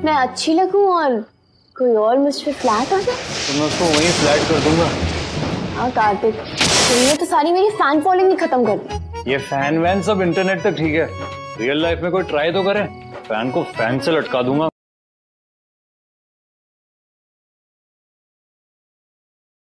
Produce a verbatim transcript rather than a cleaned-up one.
मैं अच्छी लगूं और कोई और मुझ पे फ्लैट हो जाए तो मैं उसको वहीं फ्लैट कर दूंगा। हाँ कार्तिक, तुमने तो सारी मेरी फैन फॉलोइंग ही खत्म कर दी। ये फैन वैन सब इंटरनेट तक ठीक है, रियल लाइफ में कोई ट्राई तो करे, फैन को फैन से लटका दूंगा।